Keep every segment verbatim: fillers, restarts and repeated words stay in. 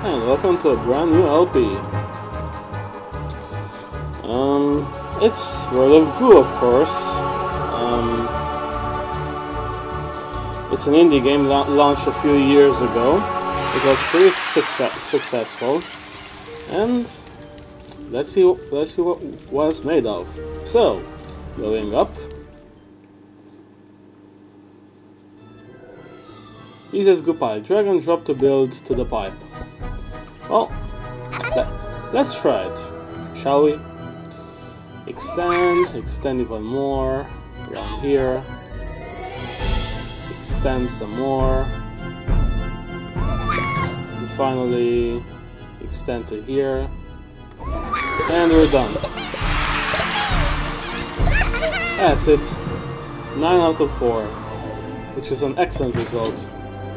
And welcome to a brand new L P. Um, it's World of Goo, of course. Um, it's an indie game la launched a few years ago. It was pretty success successful, and let's see. Let's see what what it's made of. So, going up. Easy as Goo pipe. Drag and drop to build to the pipe. Well, let, let's try it, shall we? Extend, extend even more, around here. Extend some more. And finally, extend to here. And we're done. That's it. nine out of four, which is an excellent result.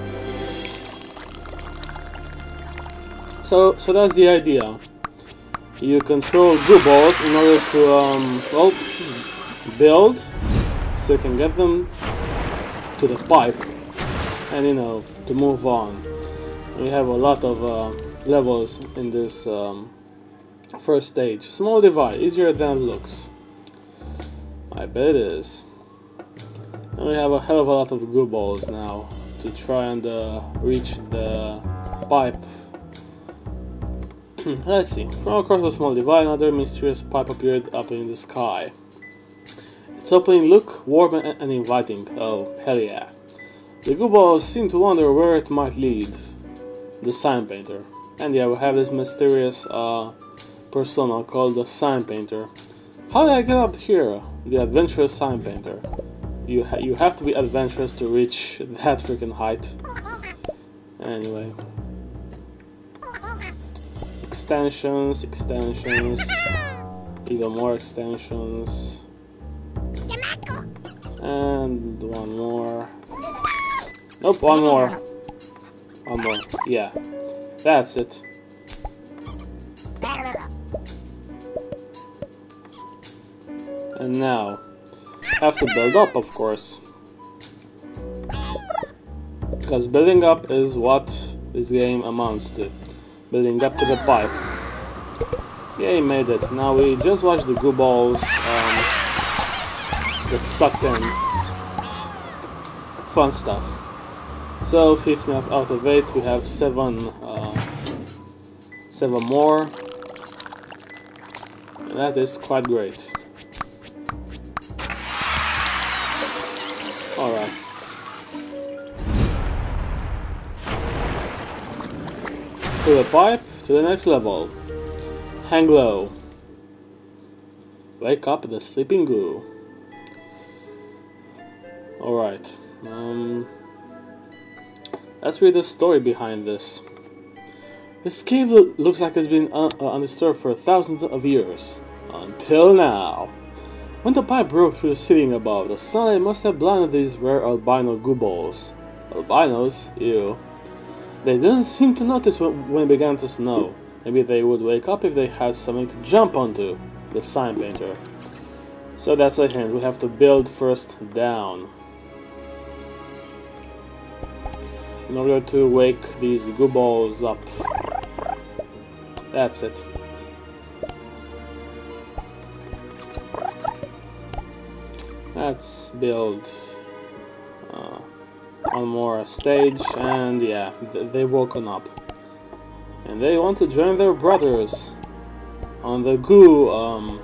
So, so that's the idea. You control Goo balls in order to, um, well, build, so you can get them to the pipe, and you know, to move on. We have a lot of uh, levels in this um, first stage. Small divide, easier than it looks. I bet it is. And we have a hell of a lot of Goo balls now to try and uh, reach the pipe. Let's see. From across the small divide, another mysterious pipe appeared up in the sky. Its opening looked warm and, and inviting. Oh, hell yeah. The Goo balls seemed to wonder where it might lead. The Sign Painter. And yeah, we have this mysterious uh, persona called the Sign Painter. How did I get up here? The adventurous Sign Painter. You, ha you have to be adventurous to reach that freaking height. Anyway. Extensions, extensions, even more extensions, and one more. Nope, one more. One more. Yeah, that's it. And now, have to build up, of course, because building up is what this game amounts to. Building up to the pipe. Yay, made it. Now we just watch the Goo balls um, get sucked in. Fun stuff. So fifteen out of eight. We have seven, uh, seven more, and that is quite great. All right. To the pipe, to the next level. Hang low. Wake up the sleeping Goo. Alright. Um, let's read the story behind this. This cave lo looks like it's been un uh, undisturbed for thousands of years. Until now. When the pipe broke through the ceiling above, the sunlight must have blinded these rare albino Goo balls. Albinos? Ew. They didn't seem to notice when it began to snow. Maybe they would wake up if they had something to jump onto. The Sign Painter. So that's a hint. We have to build first down in order to wake these Goo balls up. That's it. Let's build uh, one more stage, and yeah, th they've woken up. And they want to join their brothers on the Goo, um,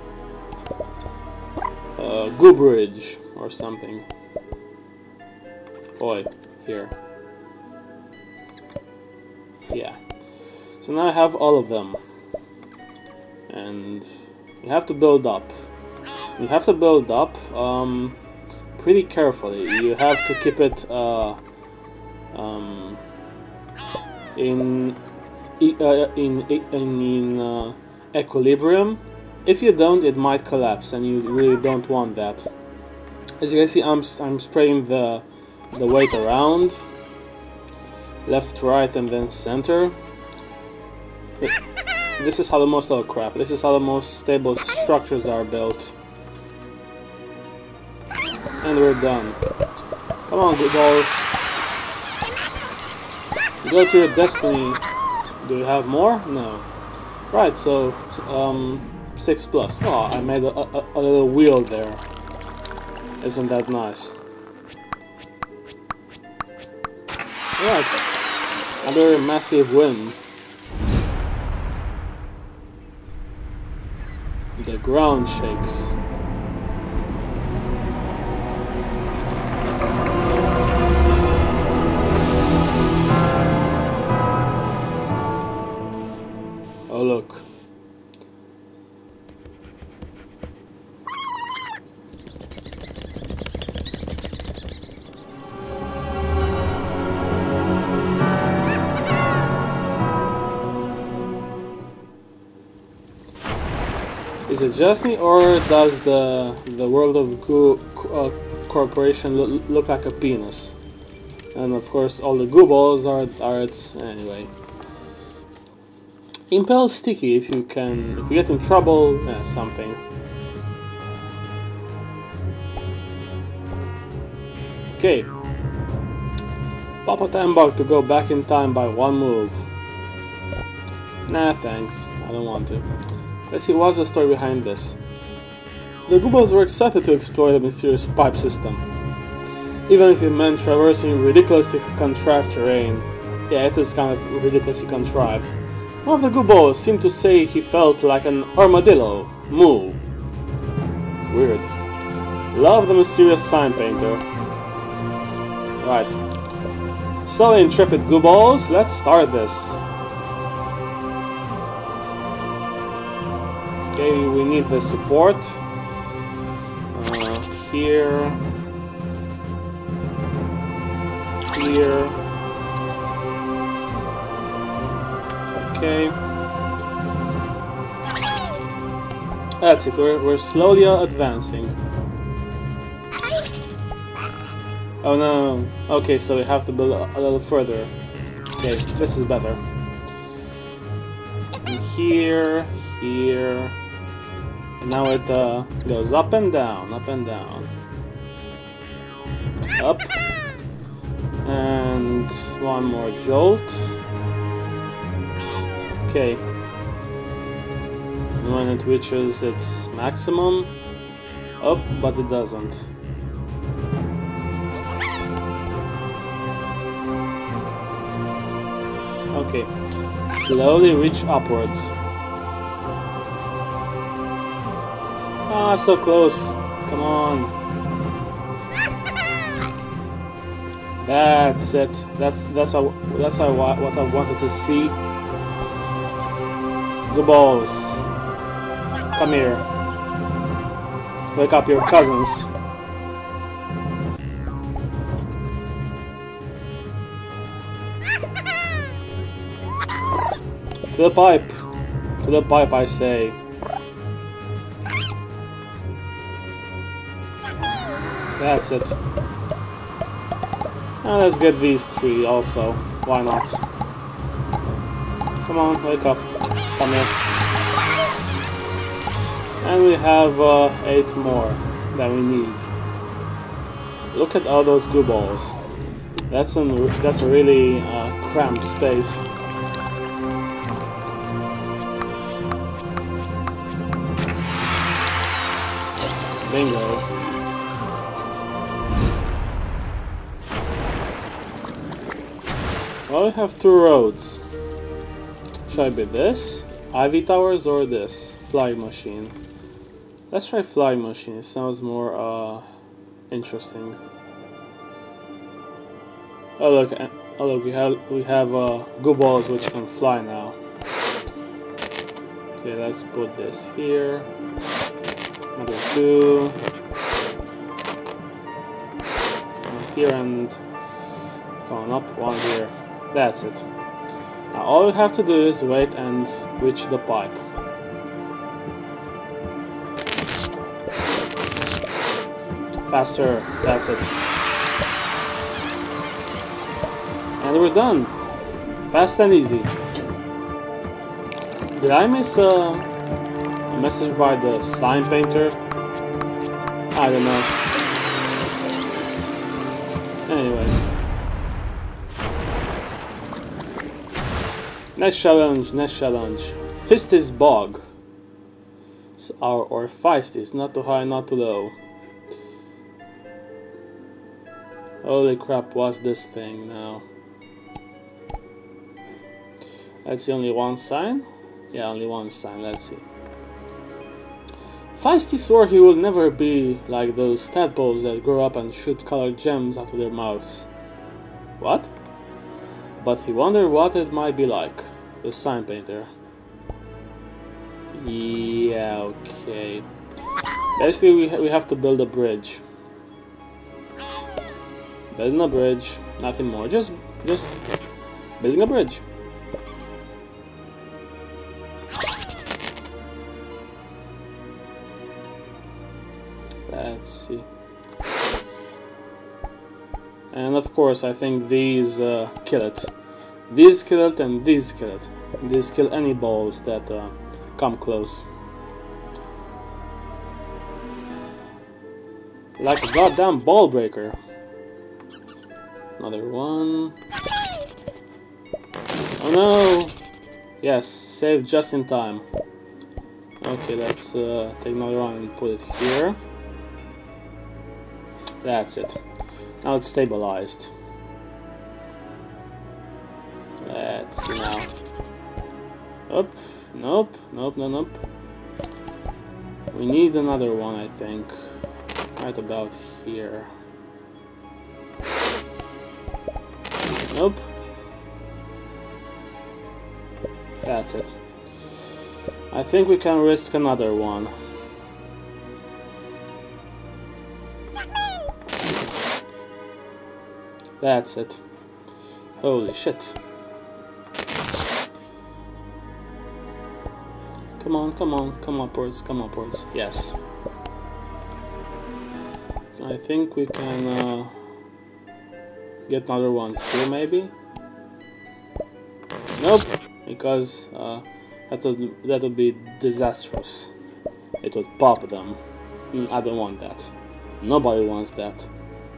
uh, Goo Bridge or something. Oi, here. Yeah. So now I have all of them. And you have to build up. You have to build up, um, pretty carefully. You have to keep it uh, um, in uh, in in, in uh, equilibrium. If you don't, it might collapse, and you really don't want that. As you can see, I'm I'm spraying the the weight around, left, right, and then center. This is how the most oh crap. This is how the most stable structures are built. And we're done. Come on, Goo balls. Go to your destiny. Do you have more? No. Right, so um, six plus. Oh, I made a, a, a little wheel there. Isn't that nice? Right, another massive win. The ground shakes. Oh look. Is it just me, or does the the world of Goo uh, Corporation lo look like a penis? And of course, all the goo balls are are its anyway. Impel sticky if you can, if you get in trouble, yeah, something. Okay. Papa Time Bug to go back in time by one move. Nah, thanks. I don't want to. Let's see what's the story behind this. The Goobles were excited to explore the mysterious pipe system, even if it meant traversing ridiculously contrived terrain. Yeah, it is kind of ridiculously contrived. One of the Goobles seemed to say he felt like an armadillo. Moo. Weird. Love the mysterious sign painter. Right. So, intrepid Goobles, let's start this. Okay, we need the support. Uh, here. Here. Okay. That's it, we're, we're slowly advancing. Oh no. Okay, so we have to build a, a little further. Okay, this is better. And here, here. Now it uh, goes up and down, up and down. Up. And one more jolt. Okay. And when it reaches its maximum, up, but it doesn't. Okay. Slowly reach upwards. Ah, so close. Come on. That's it. That's that's what that's what what I wanted to see. Good balls. Come here. Wake up your cousins. To the pipe. To the pipe, I say. That's it. Now let's get these three also. Why not? Come on, wake up. Come here. And we have uh, eight more that we need. Look at all those goo balls. That's an that's a really uh, cramped space. Bingo. Well, we have two roads. Should I be this? Ivy Towers or this? Flying Machine. Let's try Flying Machine. It sounds more uh, interesting. Oh look! Oh look! We have we have uh, goo balls which can fly now. Okay, let's put this here. Another two. One here and going up. One here. That's it. Now all we have to do is wait and reach the pipe. Faster. That's it. And we're done. Fast and easy. Did I miss uh, a message by the sign painter? I don't know. Anyway. Next challenge, next challenge. Fisty's Bog. Or, or Feisty's, not too high, not too low. Holy crap, what's this thing now? Let's see, only one sign? Yeah, only one sign, let's see. Feisty swore he will never be like those tadpoles that grow up and shoot colored gems out of their mouths. What? But he wondered what it might be like. The sign painter. Yeah, okay. Basically, we, ha we have to build a bridge. Building a bridge, nothing more. Just, just building a bridge. Let's see. And of course, I think these uh, kill it. These kill it and these kill it. These kill any balls that uh, come close. Like a goddamn ball breaker. Another one. Oh no! Yes, saved just in time. Okay, let's uh, take another one and put it here. That's it. Now it's stabilized. Let's see now. Up. Nope. Nope. No. Nope. We need another one, I think. Right about here. Nope. That's it. I think we can risk another one. That's it. Holy shit. Come on, come on, come upwards, come upwards. Yes. I think we can uh, get another one here, maybe? Nope, because uh, that would, that would be disastrous. It would pop them. I don't want that. Nobody wants that.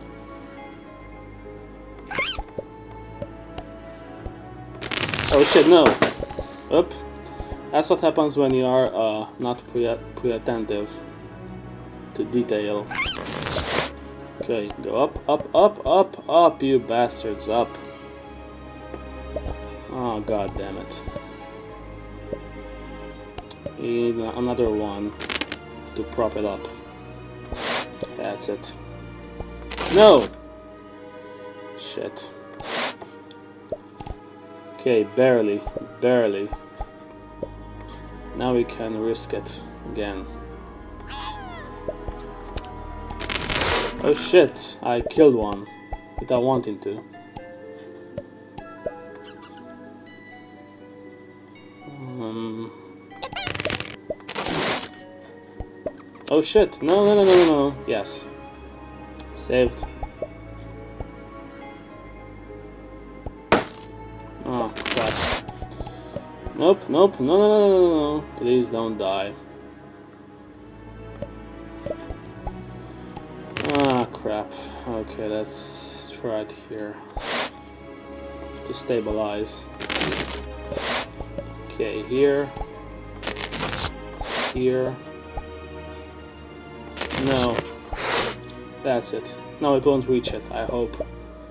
Oh shit, no! Oop. That's what happens when you are uh, not pre-attentive to detail. Okay, go up, up, up, up, up, you bastards, up. Oh, god damn it. Need another one to prop it up. That's it. No! Shit. Okay, barely, barely. Now we can risk it again. Oh shit, I killed one without wanting to. Um. Oh shit, no, no, no, no, no, no, yes. Saved. Oh crap. Nope, nope, no, no, no, no, no, please don't die. Ah, crap. Okay, let's try it here. To stabilize. Okay, here. Here. No. That's it. No, it won't reach it, I hope.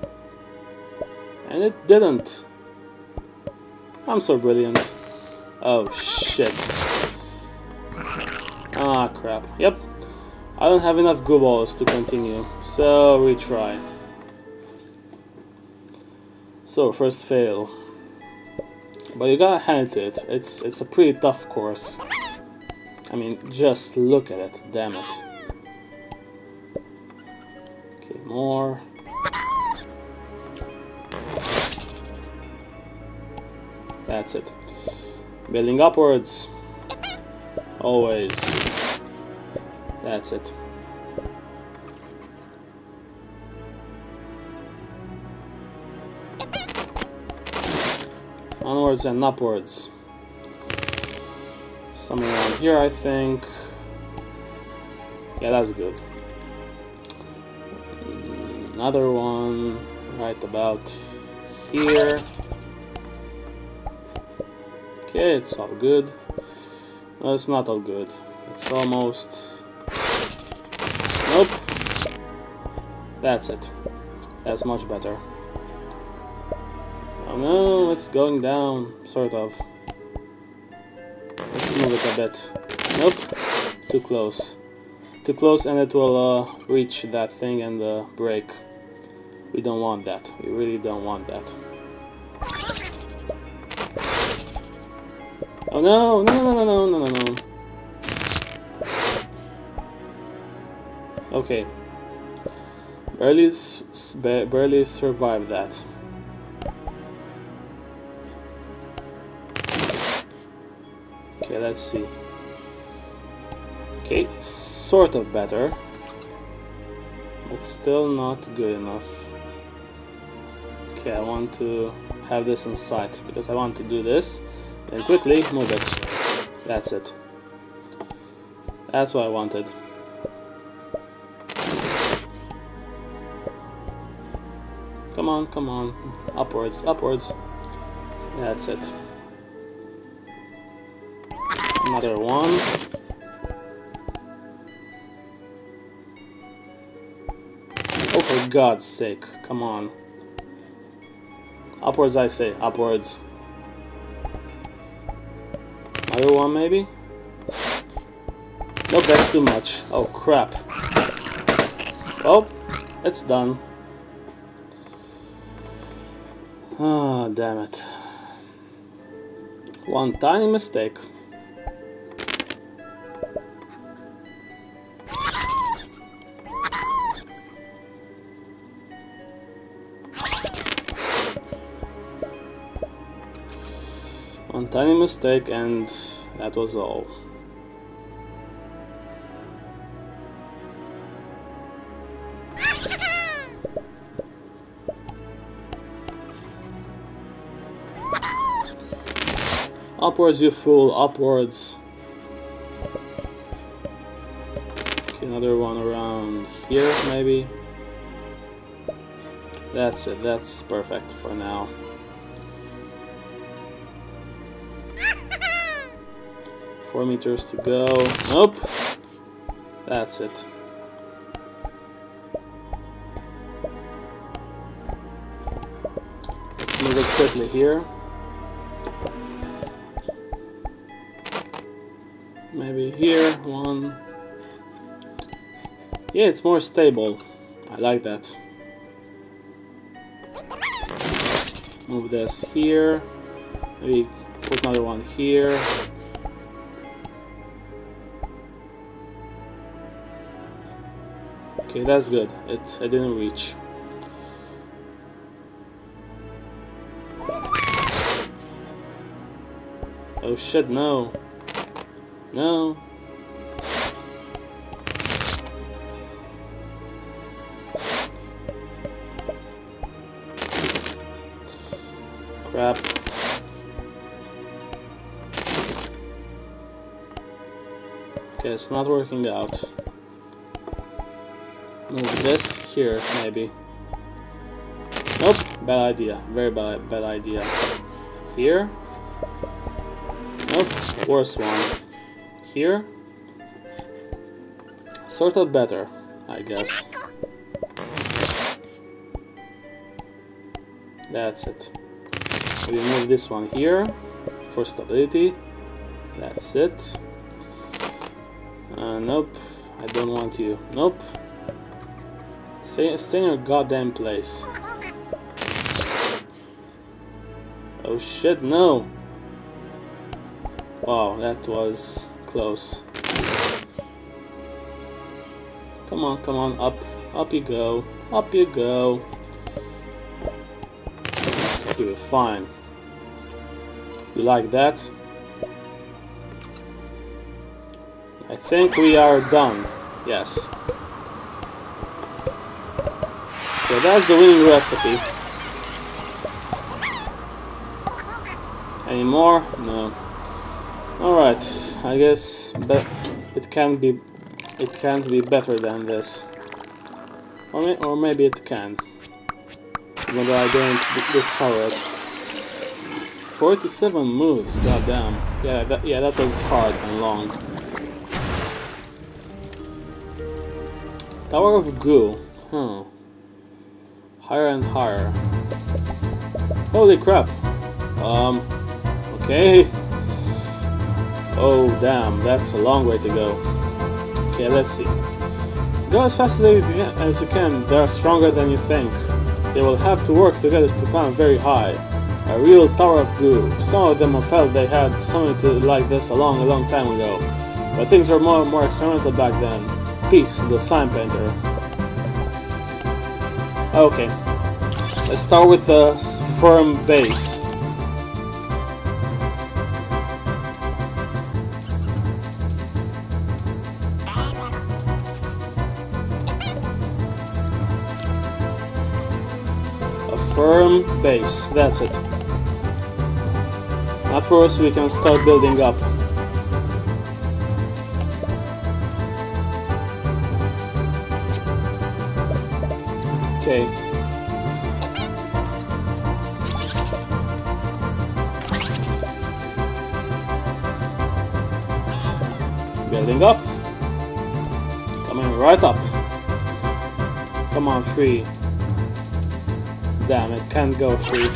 And it didn't. I'm so brilliant. Oh shit. Ah crap. Yep. I don't have enough goo balls to continue, so retry. So first fail. But you gotta hand it. It's it's a pretty tough course. I mean, just look at it, damn it. Okay, more. That's it. Building upwards. Always. That's it. Onwards and upwards. Somewhere around here, I think. Yeah, that's good. Another one right about here. Okay, it's all good. No, it's not all good. It's almost... Nope. That's it. That's much better. Oh no, it's going down, sort of. Let's move it a bit. Nope. Too close. Too close, and it will uh, reach that thing and uh, break. We don't want that. We really don't want that. Oh no, no, no, no, no, no, no, no. Okay. Barely, s barely survived that. Okay, let's see. Okay, sort of better. But still not good enough. Okay, I want to have this in sight because I want to do this. Then quickly move it. That's it. That's what I wanted. Come on, come on. Upwards, upwards. That's it. Another one. Oh, for God's sake. Come on. Upwards, I say. Upwards. Another one, maybe? Nope, that's too much. Oh, crap. Well, it's done. Ah, oh, damn it. One tiny mistake. One tiny mistake, and that was all. Upwards, you fool, upwards. Okay, another one around here, maybe. That's it, that's perfect for now. Four meters to go. Nope. That's it. Let's move it quickly here. Maybe here, one. Yeah, it's more stable. I like that. Move this here. Maybe put another one here. Okay, that's good. It I didn't reach. Oh shit, no. No. Crap. Okay, it's not working out. Move this here, maybe. Nope, bad idea. Very bad, bad idea. Here. Nope, worse one. Here. Sort of better, I guess. That's it. We move this one here for stability. That's it. Uh, nope, I don't want you. Nope. Stay, stay in your goddamn place. Oh shit, no! Wow, that was close. Come on, come on, up. Up you go. Up you go. Screw, fine. You like that? I think we are done. Yes. So that's the winning recipe. Any more? No. Alright, I guess but it can't be it can't be better than this. Or, may, or maybe it can. Even though I didn't discover it. forty-seven moves, goddamn. Yeah, that, yeah, that was hard and long. Tower of Goo. Huh. Higher and higher. Holy crap. Um, okay. Oh, damn, that's a long way to go. Okay, let's see. Go as fast as you can, as you can. They are stronger than you think. They will have to work together to climb very high. A real Tower of Goo. Some of them have felt they had something to like this a long, a long time ago. But things were more and more experimental back then. Peace, the sign painter. Okay. Let's start with the firm base. A firm base, that's it. At first we can start building up. Okay. Building up. Coming right up. Come on, three. Damn, it can't go three.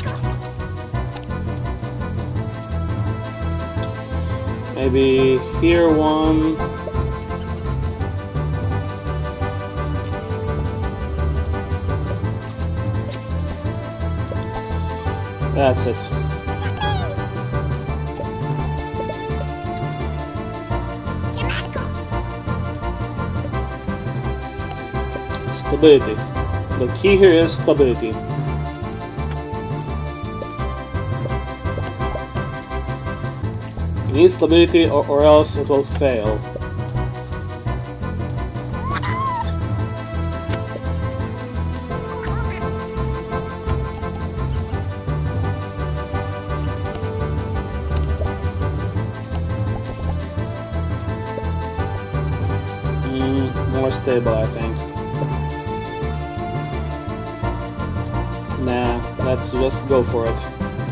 Maybe here one. That's it. Stability. The key here is stability. You need stability or, or else it will fail. Mm, more stable, I think. Nah, let's just go for it.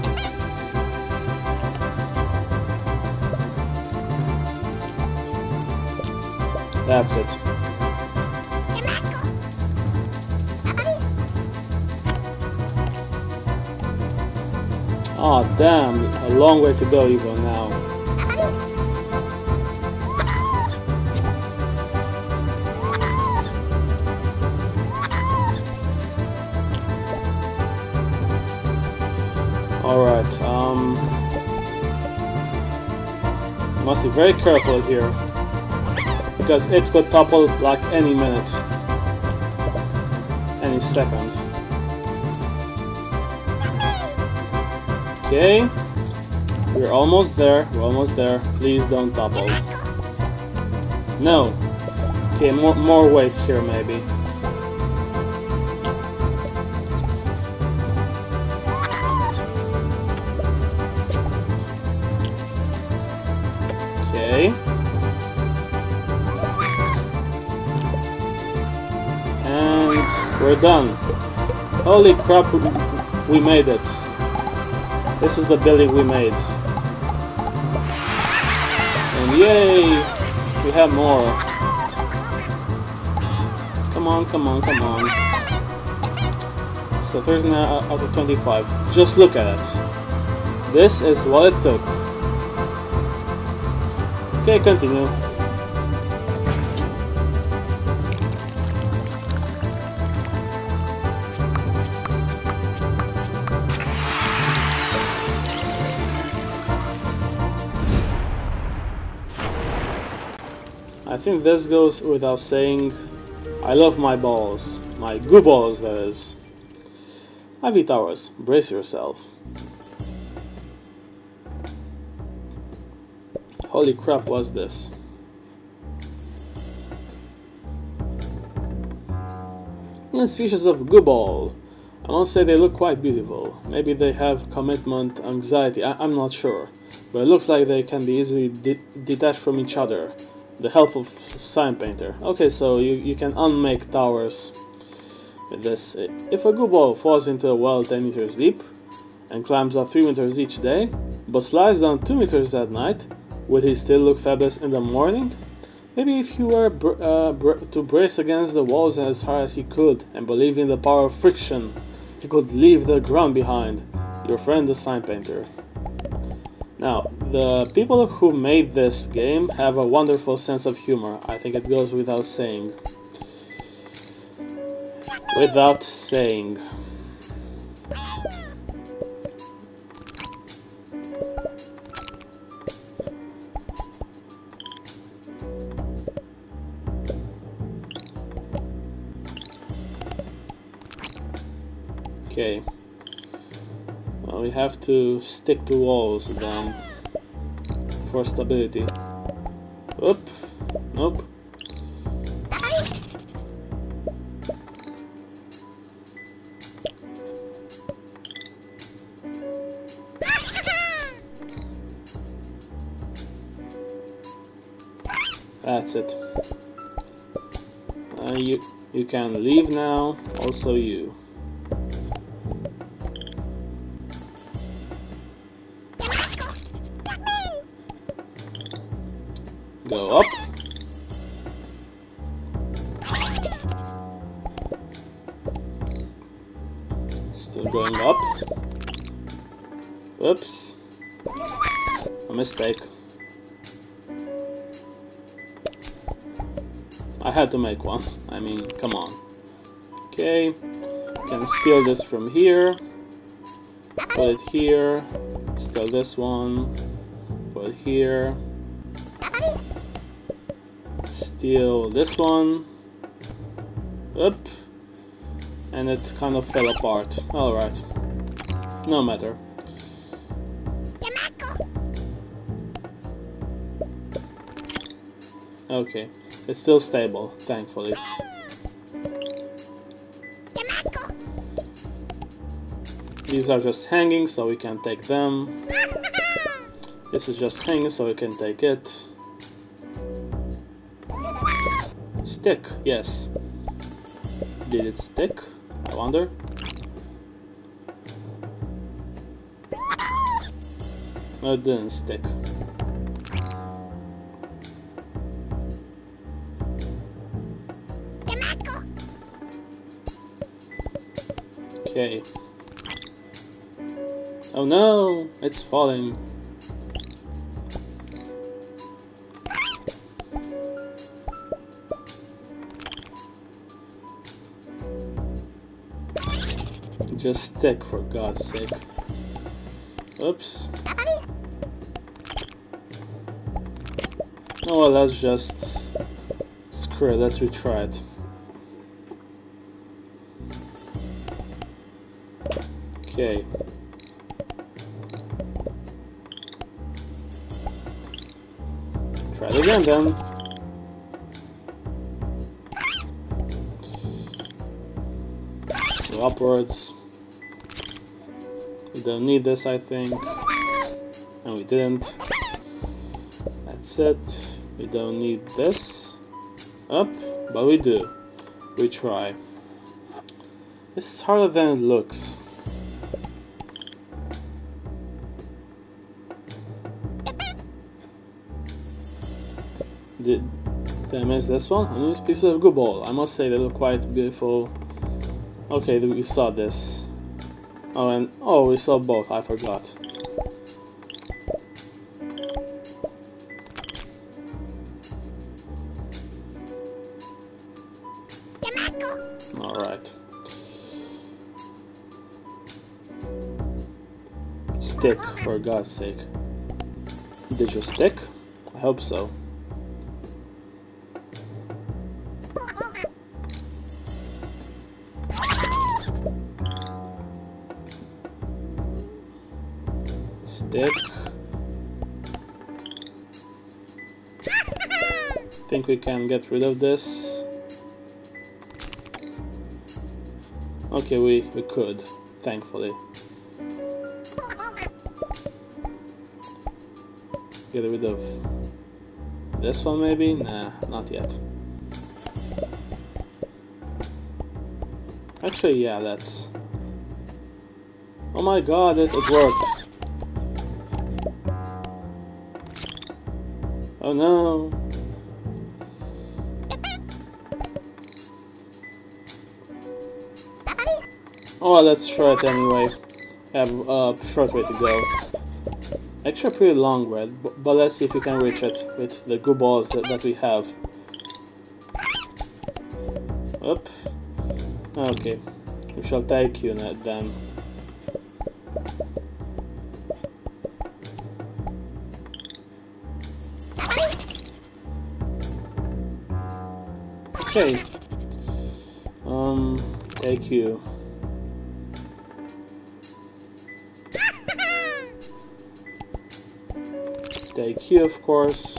That's it. Oh damn, a long way to go even now. Alright, um... must be very careful here. Because it could topple like any minute. Any second. Okay. We're almost there. We're almost there. Please don't topple. No. Okay, more, more weight here maybe. Okay. We're done. Holy crap, we made it. This is the building we made. And yay! We have more. Come on, come on, come on. So thirteen out of twenty-five. Just look at it. This is what it took. Okay, continue. I think this goes without saying. I love my balls. My goo balls, that is. Ivy Towers, brace yourself. Holy crap, what's this? New species of goo ball. I must say they look quite beautiful. Maybe they have commitment anxiety, I I'm not sure. But it looks like they can be easily de detached from each other. The help of sign painter. Okay, so you, you can unmake towers with this. If a goo ball falls into a well ten meters deep, and climbs up three meters each day, but slides down two meters at night, would he still look fabulous in the morning? Maybe if he were br uh, br to brace against the walls as hard as he could, and believe in the power of friction, he could leave the ground behind. Your friend the sign painter. Now, the people who made this game have a wonderful sense of humor. I think it goes without saying. Without saying. Okay. Well, we have to stick to walls then for stability. Oop. Nope. That's it. Uh, you you can leave now. Also you. Go up. Still going up. Oops. A mistake. I had to make one. I mean, come on. Okay. Can steal this from here. Put it here. Steal this one. Put it here. Steal this one. Up. And it kind of fell apart. Alright. No matter. Okay. It's still stable, thankfully. These are just hanging, so we can take them. This is just hanging, so we can take it. Stick, yes. Did it stick? I wonder. No, it didn't stick. Okay. Oh no, it's falling. Just stick, for God's sake. Oops. Oh well, let's just screw it, let's retry it. Okay. Try it again then. Go upwards. We don't need this, I think. And we didn't. That's it. We don't need this. Up, but we do. We try. This is harder than it looks. Did, did I miss this one? A nice piece of good ball. I must say they look quite beautiful. Okay, we saw this. Oh, and oh, we saw both. I forgot. All right. Stick, for God's sake. Did you stick? I hope so. Stick. Think we can get rid of this. Okay, we, we could, thankfully. Get rid of this one maybe? Nah, not yet. Actually, yeah, that's Oh my god, it, it worked. Oh no. Oh well, let's try it anyway. Have a short way to go. Actually a pretty long way, but let's see if we can reach it with the goo balls that, that we have. Up. Okay. We shall take you then. Okay. Um, take you. Take you, of course.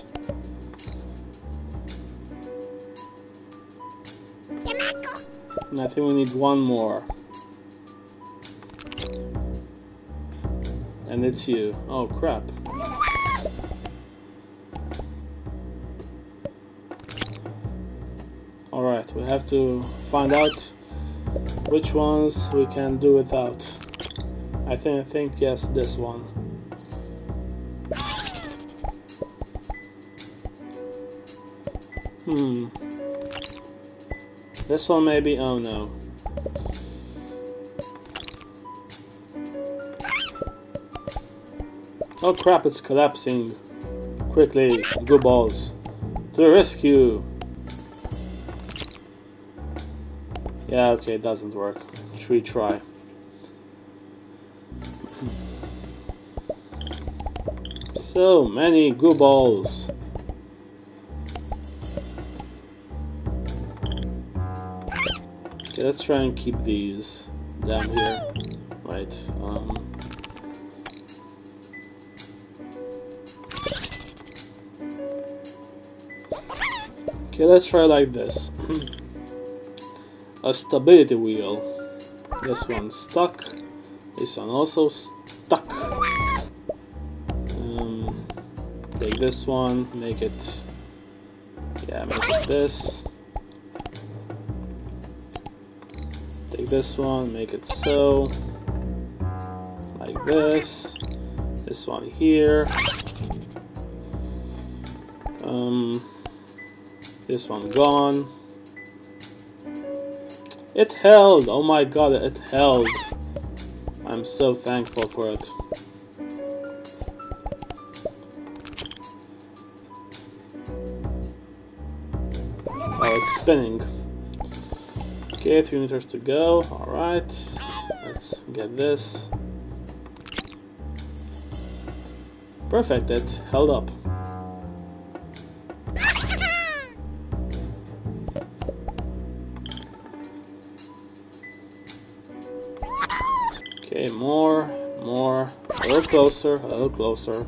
And I think we need one more. And it's you. Oh crap. Alright, we have to find out which ones we can do without. I think, I think yes, this one. Hmm. This one maybe, oh no. Oh crap, it's collapsing. Quickly, goo balls. To the rescue! Yeah, okay, it doesn't work. Should we try? So many goo balls. Okay, let's try and keep these down here. Right. Um, okay, let's try like this. A stability wheel. This one stuck. This one also stuck. Um, take this one, make it. Yeah, make it this. Take this one, make it so. Like this. This one here. Um, this one gone. It held! Oh my god, it held! I'm so thankful for it. Oh, it's spinning. Okay, three meters to go. Alright. Let's get this. Perfect, it held up. Okay, more, more, a little closer, a little closer.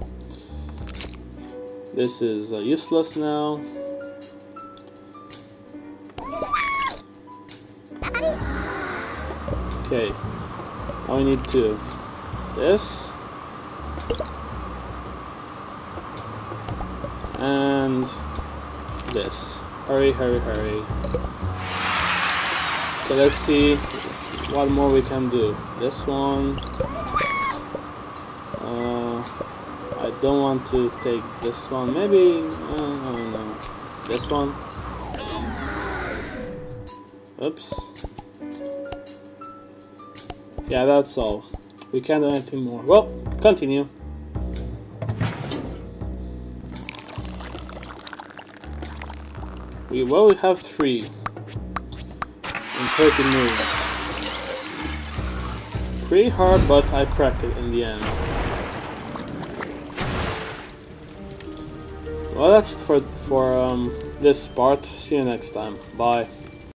This is uh, useless now. Okay, now we need to this and this. Hurry, hurry, hurry. Okay, let's see what more we can do. This one. Uh, I don't want to take this one. Maybe, uh, I don't know. This one. Oops. Yeah, that's all. We can't do anything more. Well, continue. We well we have three in thirty moves. Pretty hard, but I cracked it in the end. Well, that's it for for um, this part. See you next time. Bye.